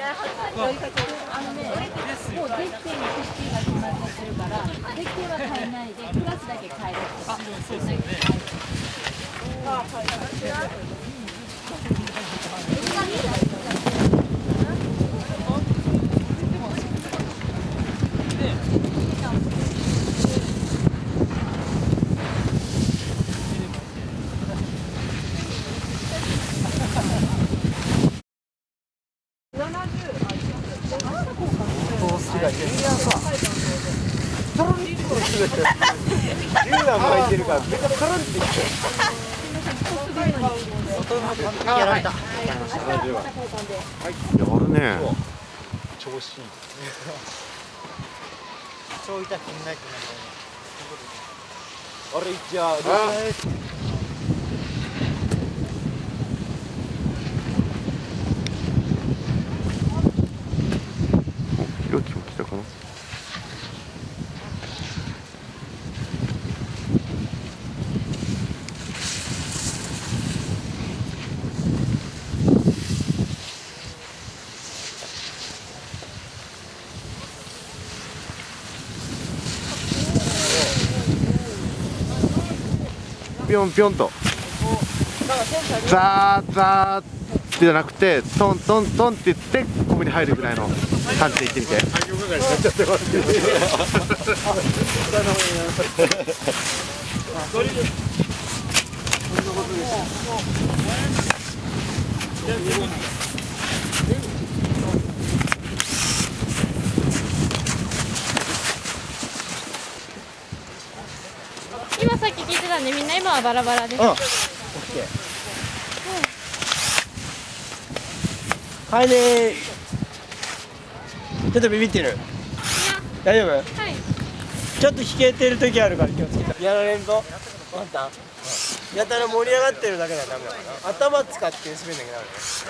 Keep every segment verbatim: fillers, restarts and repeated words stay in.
あのね、もうゼッケンの出費が決まってるから、ゼッケンは変えないで、クラスだけ変えるって。あ、そうですよね。あ、はい。 龍が巻いてるからめっちゃカランっていってやられた。やるね。調子いい。超痛くないとあれいっちゃう。ひろきも来たかな。ぴょんぴょんとザーザーじゃなくてトントントンって言ってここに入るぐらいの感じで行ってみて。 今さっき聞いてたんで、みんな今はバラバラです。うん。オッケー。 はいねー。ちょっとビビってる。大丈夫？はい。ちょっと引けてる時あるから気をつけて。やられんぞ。あんた。やたら盛り上がってるだけではダメだから。頭使って滑んなきゃダメだよ。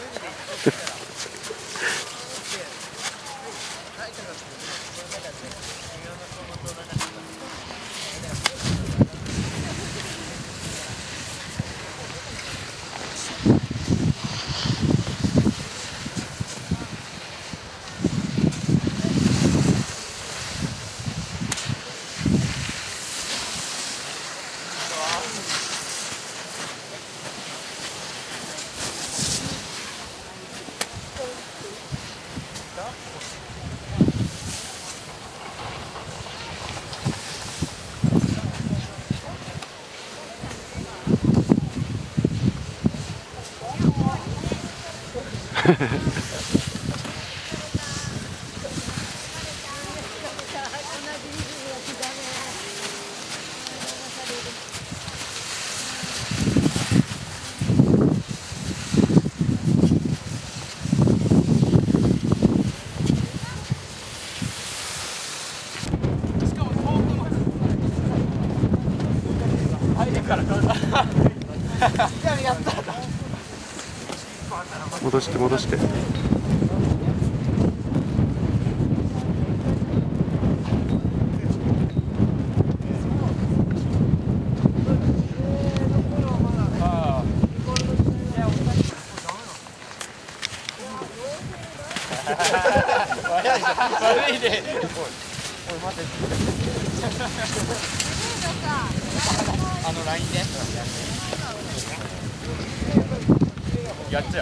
戻して戻して。 悪いで。おい待て。あのラインで。やっちゃう。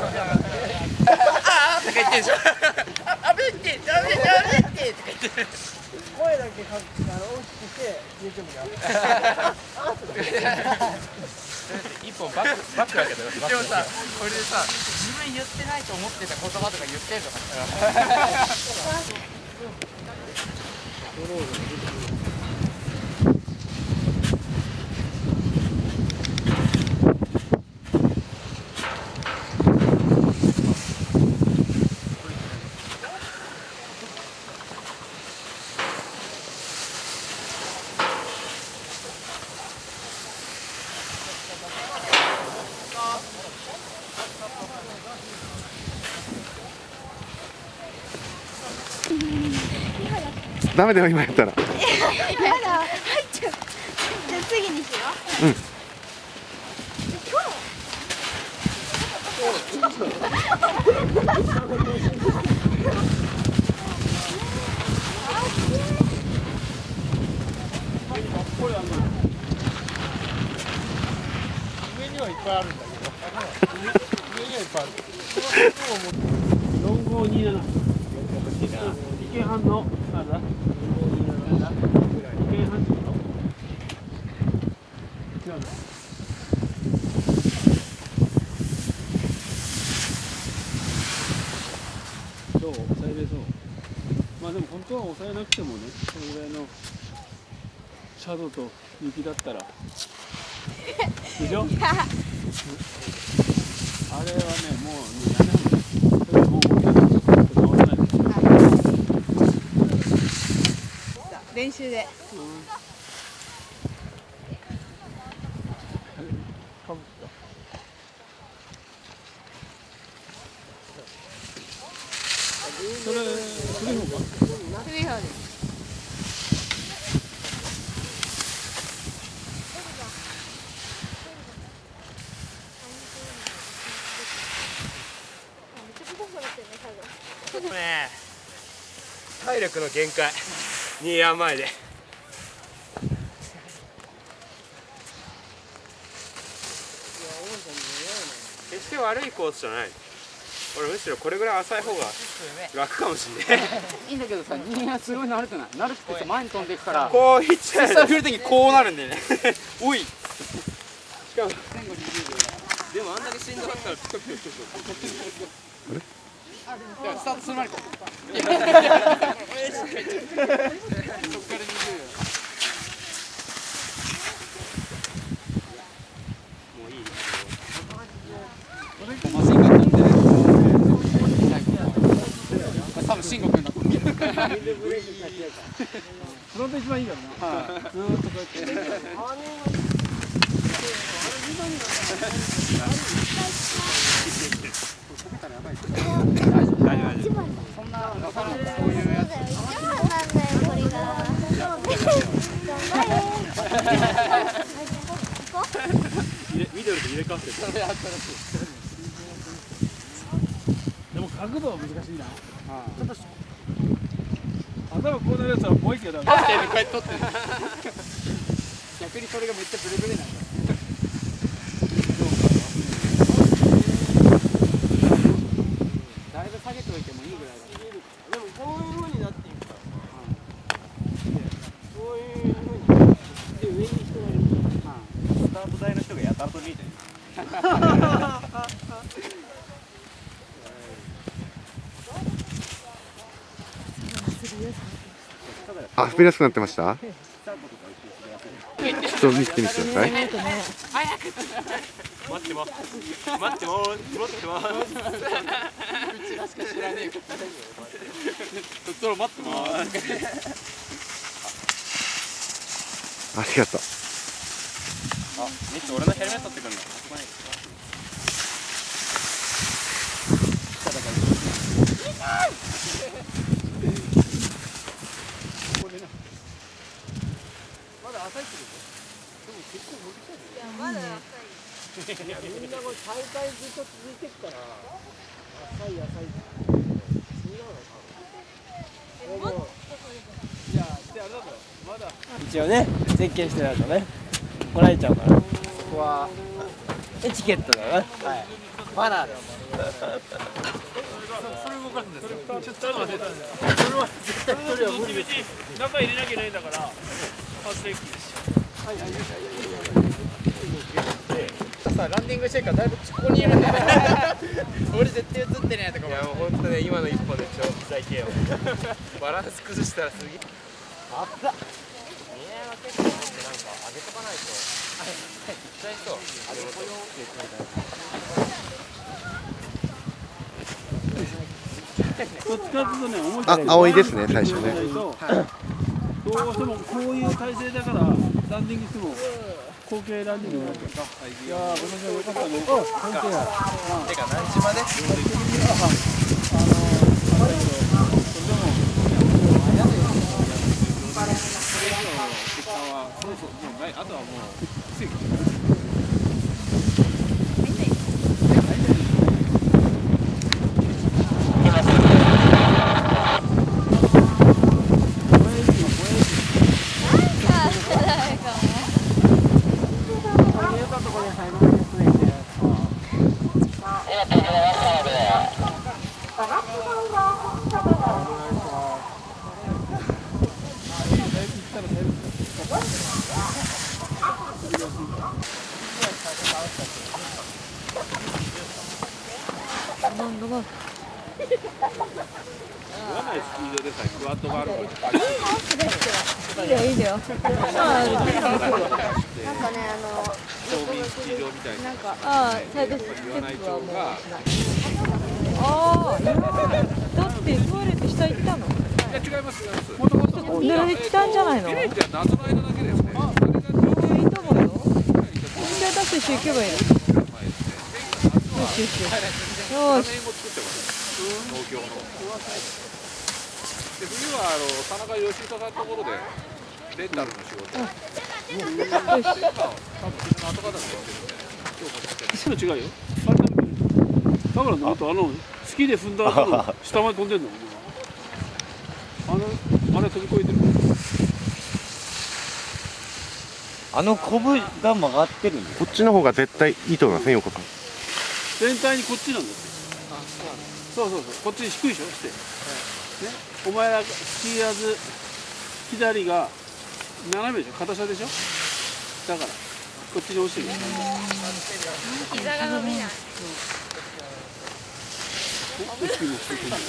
ああとか言ってるでしょ。あべってダメダメってとか言って。 声だけかあの大きくして YouTube にアップ。 一本バックバックだけど。でもさこれでさ自分言ってないと思ってた言葉とか言ってるのかな。 ダメだよ今やったら。 やだ、入っちゃう。じゃあ次にしよう。 うん。 四五二七。意見反応。あれだ。意見反応。違うの。どう？抑えれそう。まあでも本当は抑えなくてもね、このぐらいのシャドウと雪だったら。でしょ？あれはね、もうね、やめない。それもう僕はちょっと直らない。 練習で。 それ、古い方か。 古い方です。 ね、体力の限界、ニーヤー前で。決して悪いコースじゃない。俺むしろこれぐらい浅い方が楽かもしれない。 いいんだけどさ、ニーヤーすごい慣れてない。慣れててさ、前に飛んでいくから、 こういっちゃう。 実際振るときこうなるんだよね。おい。しかも。 でもあんだけしんどかったらピコピコピコ。あれ？スタートする前にこう。いやいやいや。そっからにじゅうよ。 もういい。 マシンガン飛んでる。多分慎吾君だと思う。 フロント一番いいからな。ずーっとこうやって。 そんなこういうやつ。 ミドルと入れ替わってる。でも角度は難しいな。ちょっと頭こうなるやつはもう一回だめ。 こうやって取ってる。逆にそれがめっちゃブレブレなんだ。だいぶ下げておいてもいいぐらいだ。 でもこういう風になっていくから。こういう風になって上に人がいる。スタート台の人がやたらと見えてる。 あ、滑りやすくなってました？ちょっと見てみてください。 待ってます。待ってます。待ってます。 うちらしか知らねえから。そろ待ってます。 ありがとう。 あ、ミッツ俺のヘルメット取ってくるの。まだ浅いってこと？でも結構伸びたよ。いや、まだ浅い。いや、みんなもう大会ずっと続いてるから、浅い浅い。そんなのか。もっといや、であれだろ。まだ。一応ね、設計してないとね、もらえちゃうから。ここはエチケットだな。はい。マナーです。それ動かすんですよ。ちょっと待って。それは絶対それは無理です。中入れなきゃいけないんだから、ファーストエッグです。はいはいはい。さあランディングしてるからだいぶここにいるんだ。俺絶対映ってないとかも。いやもう本当ね今の一歩で超最低よ。バランス崩したらすげえ。あった。ねえは結構なんか上げとかないと。はい。いっちゃいそう。あれもよ。 どっちかというとね、思いあ、青いですね、最初ね。 どうしてもこういう体勢だからランディングしても後傾ランディングになっちゃうか。いやー、私は良かったね。本当や。 てか何時まで？あのー、だけどそれでも結果はそうそうもうない。あとはもう奇跡。 え言わないスキー場でさえクワッドがあるからいいよいいよ。 なんかね、あの、 町民スキー場みたいななんか、 ああ、サイドステ言わないップはもう。 町がああ、だってトイレって下行ったの？ いや違います違いますで行ったんじゃないの？ 綺麗じゃ夏の間だけですね。あれがいいと思うよ。みんなダッシュしていけばいいの。よしよしよし。よし。 も作ってます。東京の。で冬はあの田中義人さんのところでレンタルの仕事。よし。多分自分の後方だと思ってるんで。 そう違うよ。あれだからのあとあのスキーで踏んだ後の下まで飛んでんの。あのあれ飛び越えてる。 あのコブが曲がってるんです。 こっちの方が絶対いいと思いますね、横さん。 全体にこっちなんだって。そうそうそう、こっち低いでしょ、して。ね、お前らスキーヤーズ左が斜めでしょ、片車でしょ。だからこっちに押してる。 膝が伸びない。 お、スキーもついてるんだよ。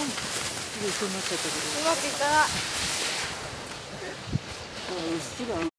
うまくいったら。 うっすら